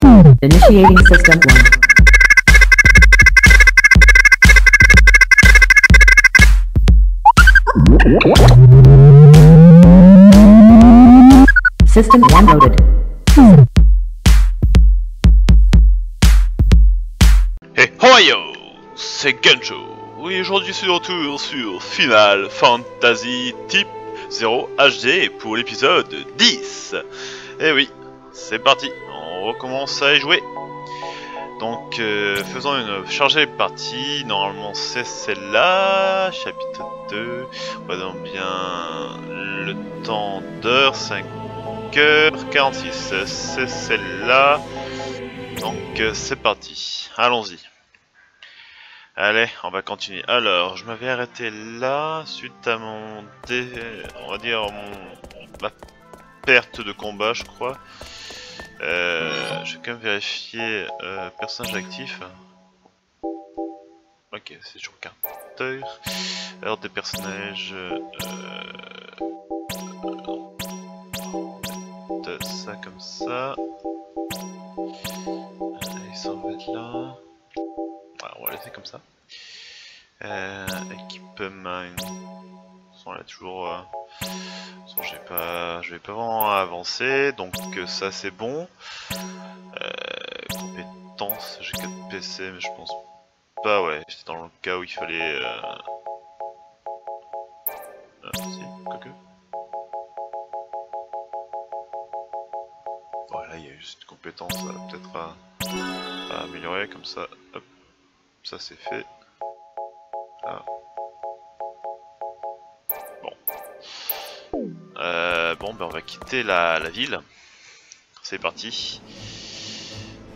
Initiating System 1. System 1 loaded. Hey Ohio, c'est Genjo. Oui, aujourd'hui c'est de retour sur Final Fantasy Type 0 HD pour l'épisode 10. Et oui, c'est parti, on recommence à y jouer. Donc faisons une chargée partie, normalement c'est celle-là, chapitre 2. Voyons bien le temps d'heure, 5h46, c'est celle-là. Donc c'est parti, allons-y. Allez, on va continuer. Alors, je m'avais arrêté là, suite à mon on va dire ma perte de combat, je crois. Je vais quand même vérifier personnage actif. Ok, c'est toujours Carter. Alors des personnages. Ça comme ça. Ils s'en vont être là. Voilà, on va laisser comme ça. Équipement. Là toujours. Je vais pas vraiment avancer, donc ça c'est bon. Compétences, j'ai 4 PC, mais je pense pas. Ouais, j'étais dans le cas où il fallait. Si, quoique. Voilà, il y a juste une compétence peut-être à améliorer comme ça. Hop, ça c'est fait. Ah. Bon, ben on va quitter la ville. C'est parti. Ok,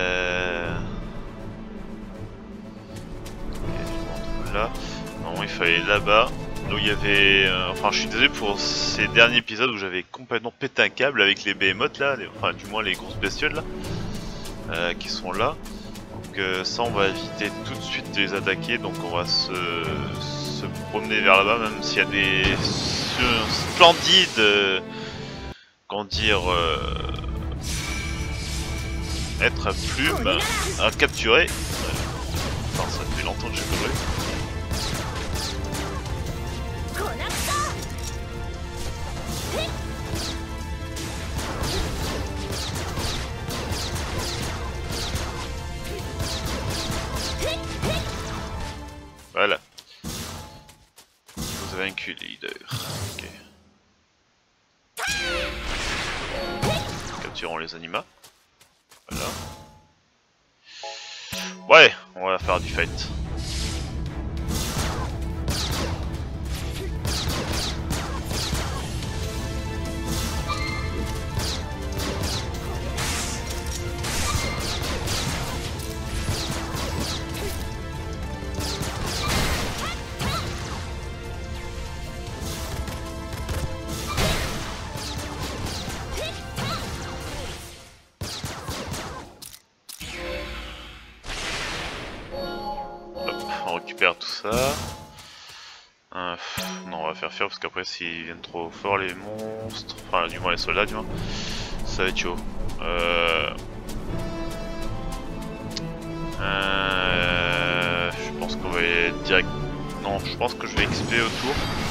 je rentre là. Non, il fallait là-bas. Donc il y avait. Enfin, je suis désolé pour ces derniers épisodes où j'avais complètement pété un câble avec les behemoths là, enfin, du moins les grosses bestioles là, qui sont là. Donc ça, on va éviter tout de suite de les attaquer. Donc on va se promener vers là-bas, même s'il y a des splendides. Comment dire, être à plume à capturer. Enfin, ça fait longtemps que j'ai pas joué. Voilà. Vous avez vaincu les leaders. Ok. Capturons les animaux. Voilà. Ouais, on va faire du fight. On récupère tout ça. Non, on va faire parce qu'après s'ils viennent trop fort les monstres, enfin du moins les soldats du moins, ça va être chaud. Je pense qu'on va aller direct. Non, je pense que je vais XP autour.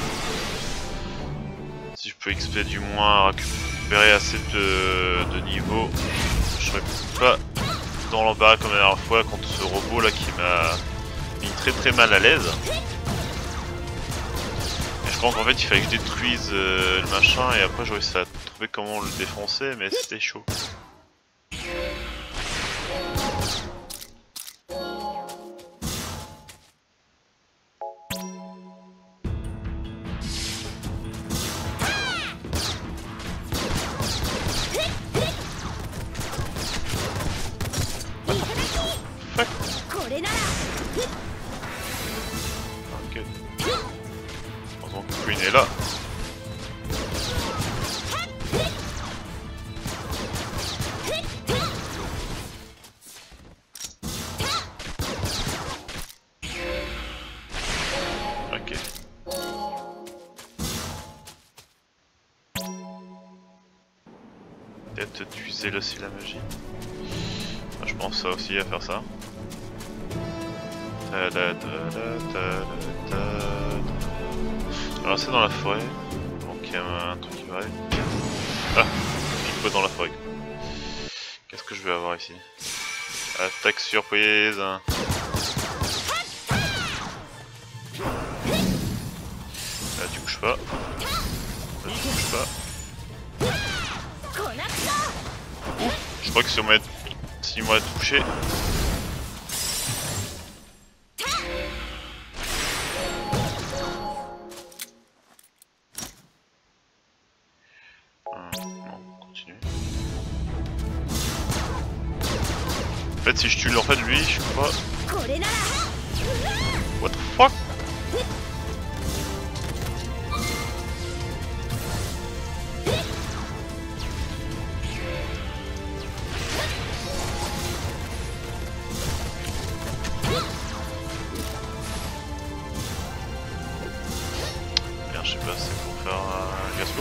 Si je peux XP du moins récupérer assez de niveau, je serai pas dans l'embarras comme la dernière fois contre ce robot là qui m'a mis très mal à l'aise. Et je crois qu'en fait il fallait que je détruise le machin et après j'aurais réussi à trouver comment le défoncer, mais c'était chaud. Ok. Heureusement que Queen est là. Ok. Peut-être d'user là c'est la magie. je pense ça aussi à faire ça. Alors c'est dans la forêt, donc il y a un truc qui va arriver. Ah, je suis pas dans la forêt. Qu'est-ce que je vais avoir ici? Attaque surprise. Là tu bouges pas. Là tu bouges pas. Je crois que si on m'aurait touché. Non, continue. En fait si je tue en fait lui, je sais pas. What the fuck? Merde, je sais pas, c'est pour faire un gaspo.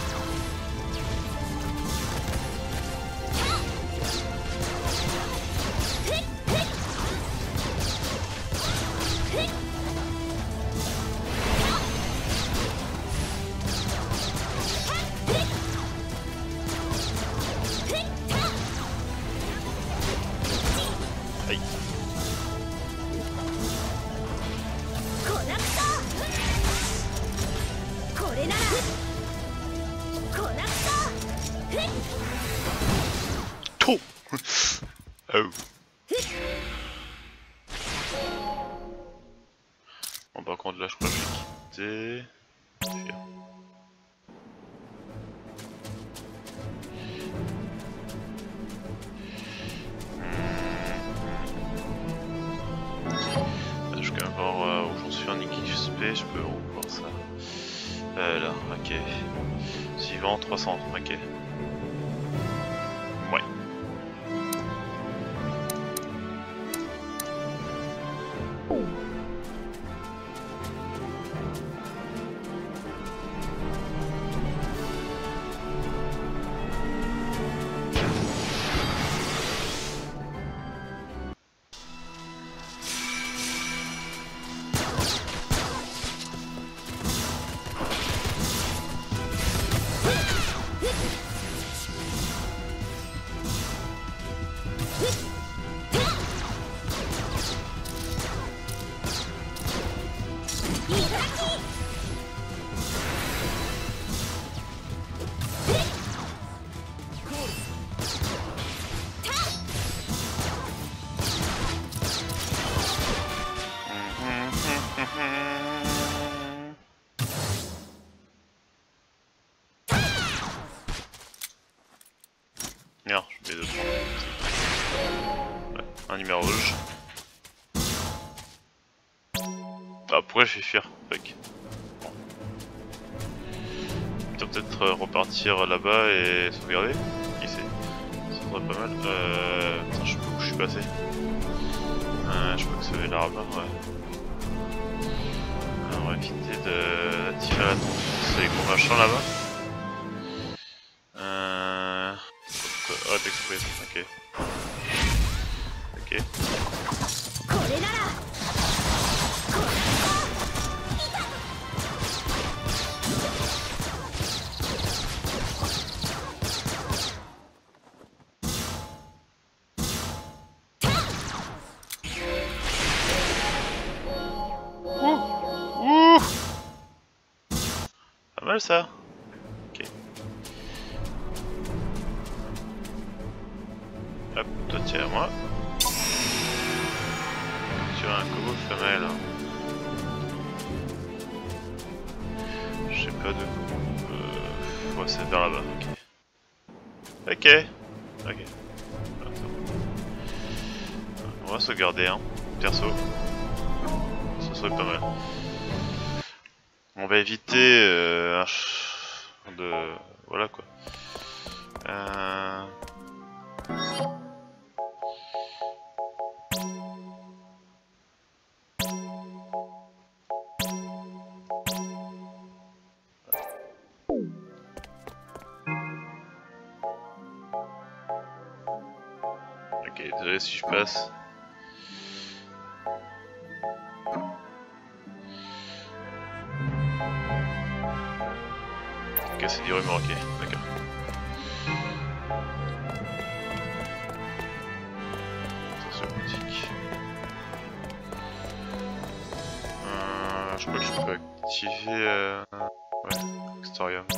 Aïe. Tout. Oh. Bon par contre là je crois que je vais quitter. Fuir. Je vais quand même voir où j'en suis en XP, je peux revoir ça. Là, ok. Suivant 300, ok. Ouais. Merde, je vais de prendre. Ouais, un numéro rouge. Ah, pourquoi je vais fuir? Fuck. Bon. Peut-être repartir là-bas et sauvegarder. Qui sait? Ça serait pas mal. Putain, je sais pas où je suis passé. Je crois que ça avait là-bas, ouais. Alors, on va éviter d'attirer l'attention de ces gros machins là-bas. Ah, t'exposes, ok. Ok. Ouh. Pas mal ça. Ok. Hop, toi tiens à moi. Sur un kobo femelle. Je sais pas de quoi. Ouais, c'est vers là-bas, ok. Ok. Ok. On va sauvegarder un perso. Ce serait pas mal. On va éviter de... Voilà quoi. Ok, désolé si je passe. Ok, c'est du rumeur, ok, d'accord. Attention boutique. Je crois que je peux activer... Ouais, Extorium.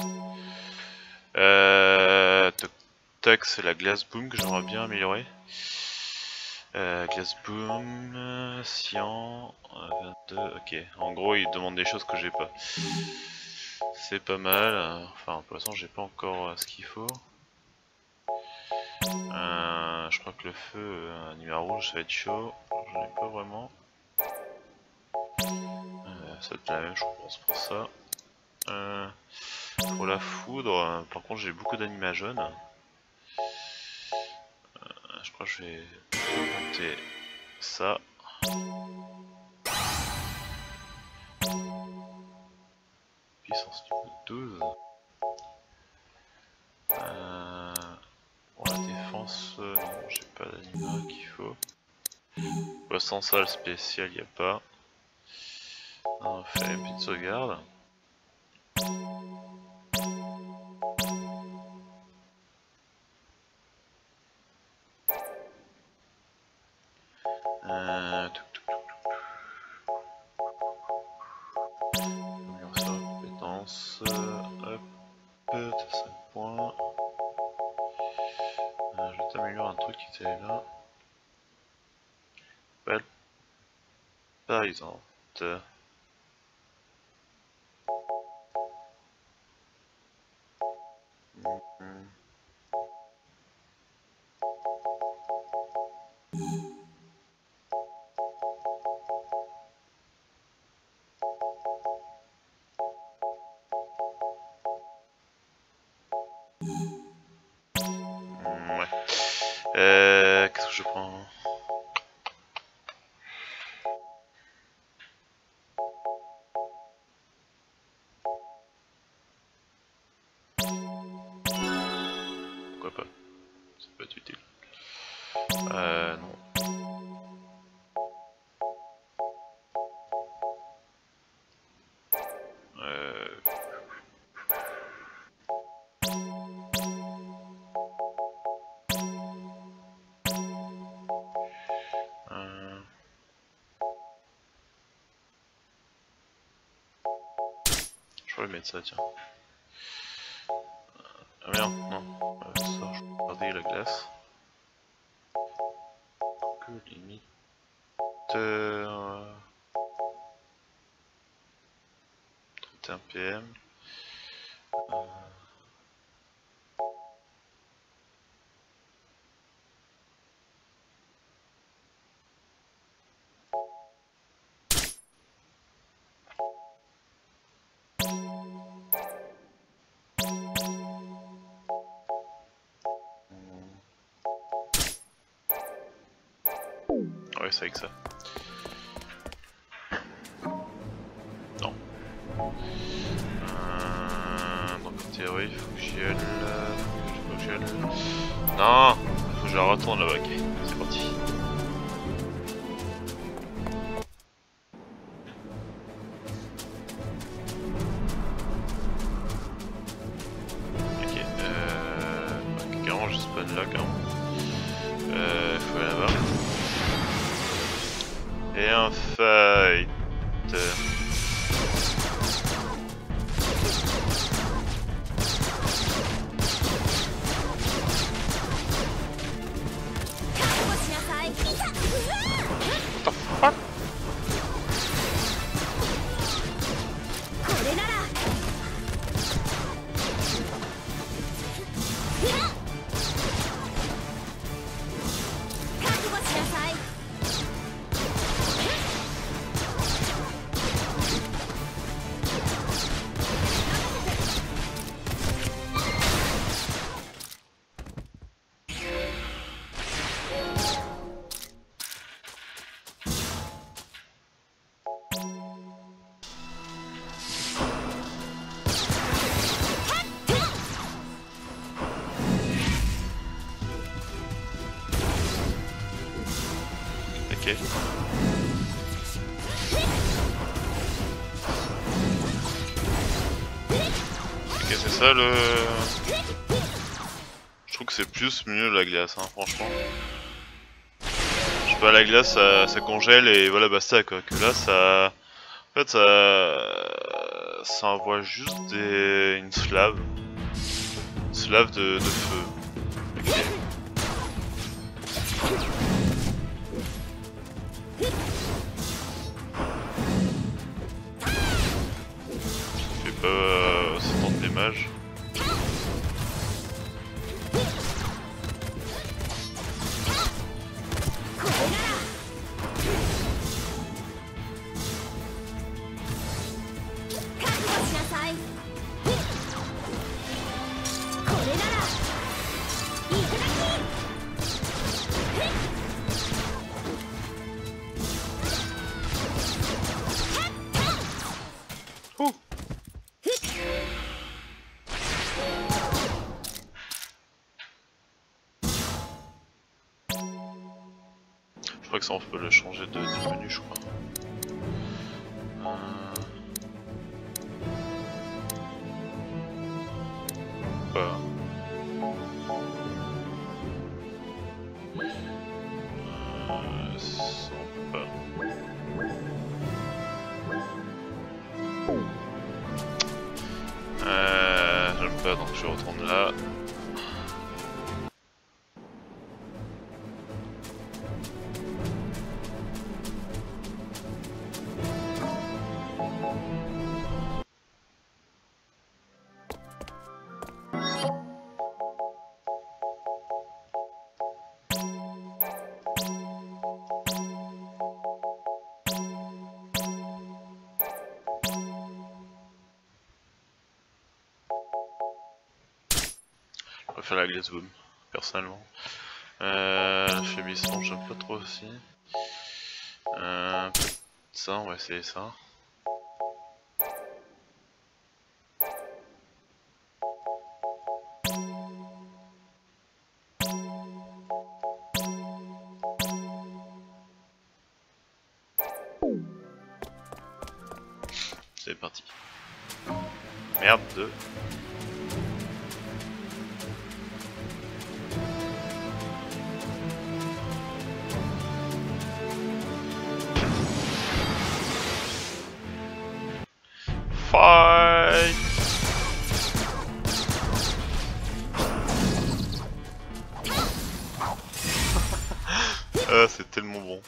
Toc tac, c'est la glace boom que j'aimerais bien améliorer. Glace boom, cyan, 22, ok. En gros, il demande des choses que j'ai pas. C'est pas mal. Enfin, pour l'instant, j'ai pas encore ce qu'il faut. Je crois que le feu, numéro rouge, ça va être chaud. J'en ai pas vraiment. Ça va être la même, je pense, pour ça. Pour la foudre, par contre, j'ai beaucoup d'anima jaunes. Je crois que je vais monter ça. Puissance niveau 12. Pour la défense, non, j'ai pas d'anima qu'il faut. Poisson sale spécial, y a pas. On fait une petite sauvegarde. Compétence, hop, t'as 5 points. Je vais t'améliorer un truc qui était là. Par exemple. Ouais. Qu'est-ce que je prends? Pourquoi pas? Ça peut être utile. Non. Je pourrais mettre ça, tiens. Ah merde, non. Ça, je peux garder la glace. Que limite... 31 PM. Ouais, c'est avec ça. Non. Donc en théorie, il faut que j'y aille. Non, faut que je retourne là-bas. Ok, c'est parti. Ok, carrément, je spawn là, carrément. Faut aller là-bas. Et un fight. Ok. Ok, c'est ça le... Je trouve que c'est plus mieux la glace, hein, franchement. Je sais pas, la glace ça congèle et voilà basta quoi. Que là ça... En fait ça envoie juste une slave. Une slave de feu. Ok. Ça fait pas... ça tente des mages. Je crois que ça on peut le changer de menu, je crois. Voilà. Ça, on peut pas. J'aime pas, donc je retourne là. On va faire la glace boom, personnellement. Faiblissement, j'aime pas trop aussi. Ça, on va essayer ça. C'est parti. Merde, 2. Fight. Ah, c'est tellement bon.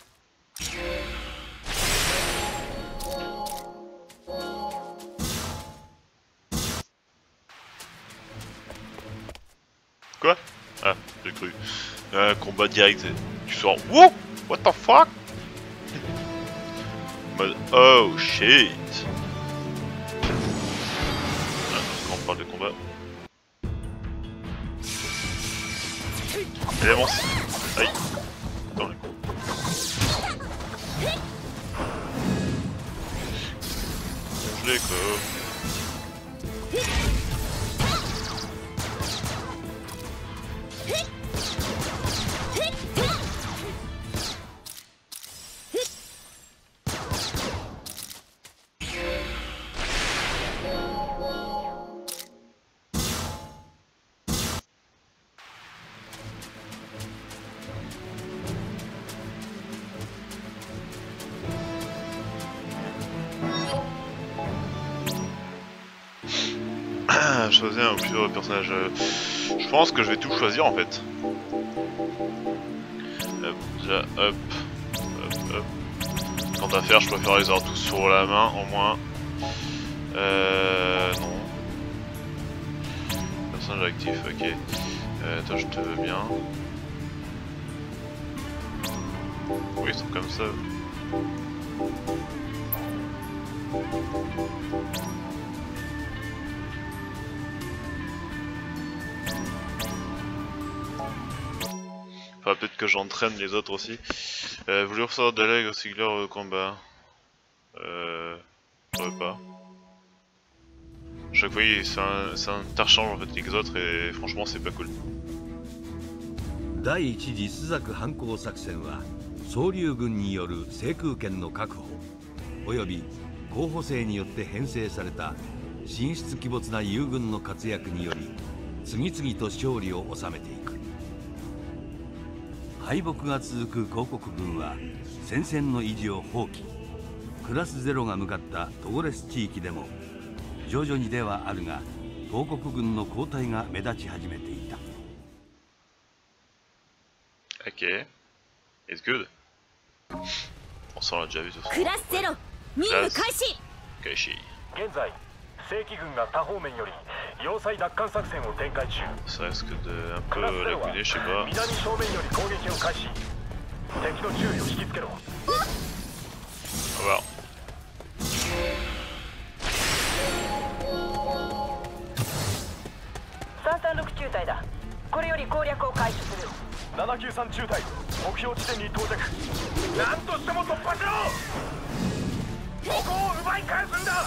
Quoi? Ah, j'ai cru. Combat direct, tu sors. Wouh! What the fuck? Mode oh shit! Quand on parle de combat. Elle avance. Aïe. Dans le coup. Congelé quoi. Choisir un ou plusieurs personnages. Je pense que je vais tout choisir en fait. Hop, déjà, hop, hop, hop. Quant à faire, je préfère les avoir tous sur la main au moins. Non. Personnage actif, ok. Toi, je te veux bien. Oui, ils sont comme ça. Enfin, peut-être que j'entraîne les autres aussi. Voulez-vous recevoir de l'aide au Sigler au combat? Je pourrais pas. Chaque fois, ça interchange en fait avec les autres et franchement, c'est pas cool. 第一次ザク反攻作戦は総流軍による制空権の確保および候補生によって編成された神出鬼没な友軍の活躍により次々と勝利を収めていく。敗北が続く広告軍は戦線の維持を放棄。クラスゼロが向かったトゴレス地域でも徐々にではあるが広告軍の後退が目立ち始めていた。 Ok. It's good. On s'en l'a déjà vu tout ça. クラスゼロ任務開始。 開始。 現在正規軍が他方面より要塞奪還作戦を展開中。 Ça risque de un ク peu ラスゼロは lacuner, je sais pas. 南正面より攻撃を開始。敵の注意を引きつけろ。 On va voir. 336中隊だ。これより攻略を開始する。 793中隊目標地点に到着。何としても突破しろ。ここを奪い返すんだ。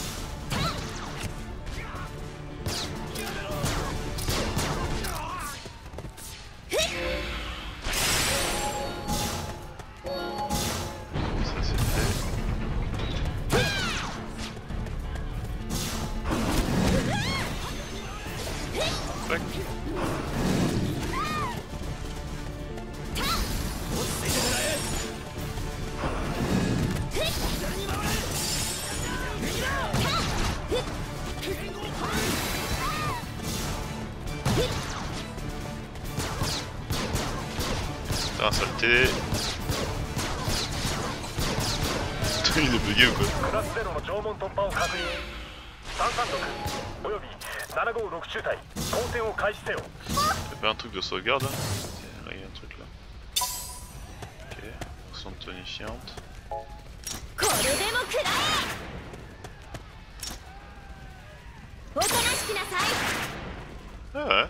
Ça c'est fait. Fuck. Putain, saleté. Putain, il est bugué ou quoi? クラスゼロの城門突破を確認。336および756中隊交戦を開始せよ。 Y'a pas un truc de sauvegarde là? Tiens, il y a un truc là. Ok, son tonifiante. これでも食らえ。おとなしくなさい。 Ah ouais.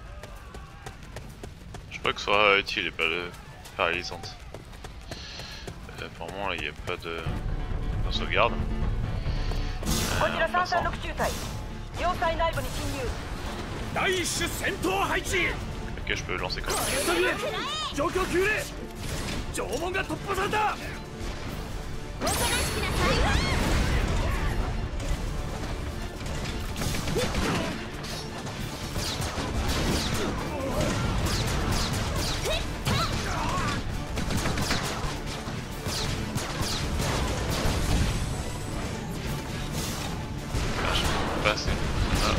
Je crois que ce soit utile et pas le paralysante. Apparemment, il n'y a pas de sauvegarde. こちら Vincent. 336中隊要塞内部に侵入。 第一種戦闘配置。 Ok, je peux le lancer comme ça. 急げ状況急令。城門が突破された。 おとなしくなさい。 Ah, je peux passer. Ah.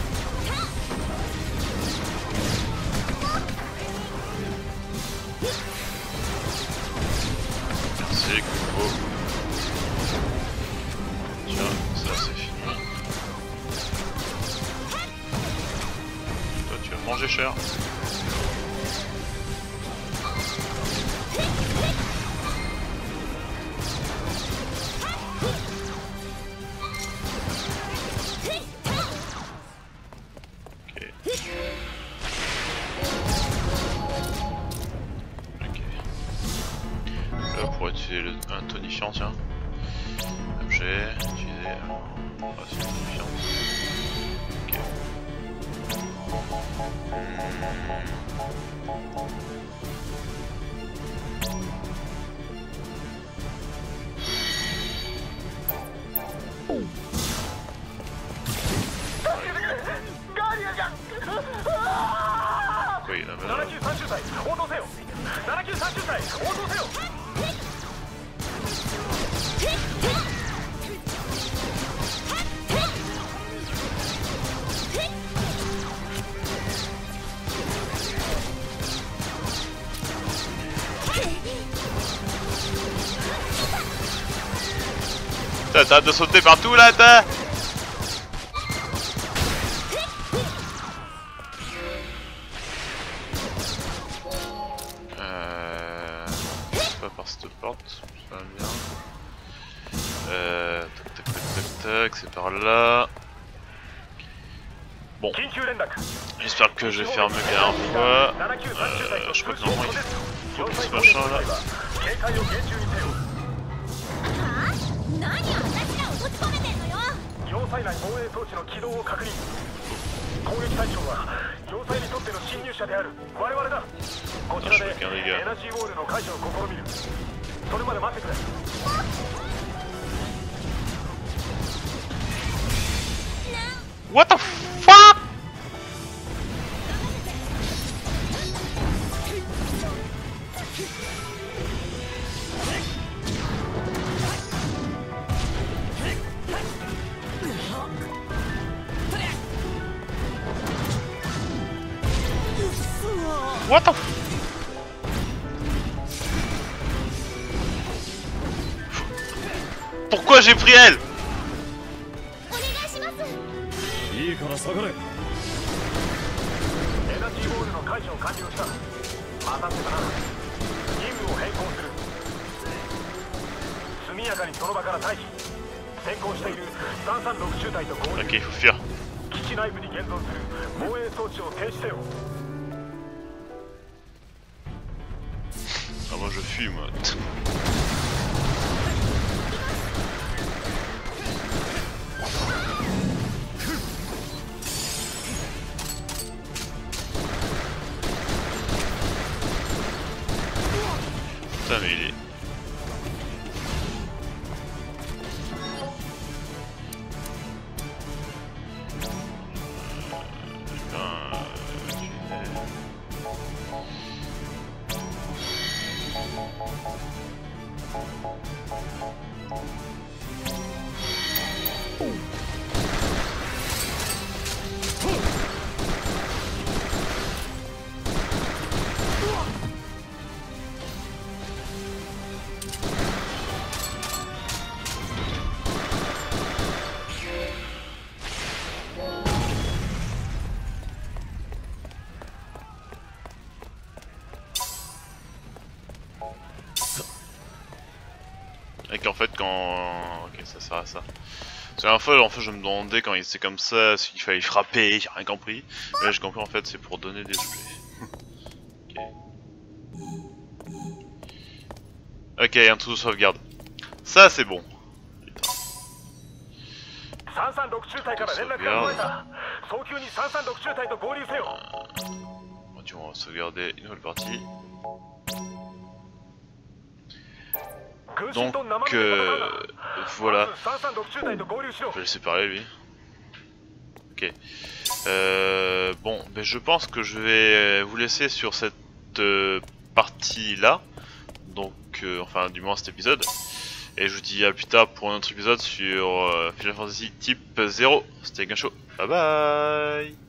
C'est cool. Tiens, ça c'est fini. Toi tu vas manger cher. Ok. Ok. Là on pourrait utiliser un tonifiant, tiens. Objet, utiliser un tonifiant. Ok. Oui, là, mais là, 793中隊応答せよ。793中隊応答せよ。 T'as de sauter partout là, t'as. Pas par cette porte, ça va bien. Tac tac tac tac tac, c'est par là. Bon, 緊急連絡。 j'espère que je vais faire mieux qu'à la dernière fois. 793中隊 Je crois que normalement il faut que 要 ce 塞 machin là. 警戒を厳重にせよ。 はあ？何私らを閉じ込めてんのよ。 要塞内防衛装置の起動を確認。攻撃対象は要塞にとっての侵入者である我々だ。こちらでエナジーウォールの解除を試みる。 それまで待ってくれ。 What the fuck? What the Pourquoi j'ai pris elle? お願いします。 いいから下がれ。エナジーボールの解除を完了した。待たせたな。任務を変更する。速やかにその場から退避。先行している336中隊と合流。 Ok, il faut fuir. 基地内部に現存する防衛装置を停止せよ。 Ah, moi je fuis, moi. Putain, mais il est... Et qu'en fait quand... Ok, ça sert à ça. Parce que la fois en fait je me demandais quand il était comme ça s'il fallait frapper, j'ai rien compris. Et là j'ai compris en fait c'est pour donner des objets. Ok. Ok, un trou de sauvegarde. Ça c'est bon. 336中隊から連絡が取れた。早急に336中隊と合流せよ。 Tu vas sauvegarder une nouvelle partie. Donc voilà. Je vais laisser parler lui. Ok. Bon, ben je pense que je vais vous laisser sur cette partie là. Donc, enfin du moins cet épisode. Et je vous dis à plus tard pour un autre épisode sur Final Fantasy Type 0. C'était Gansho. Bye bye.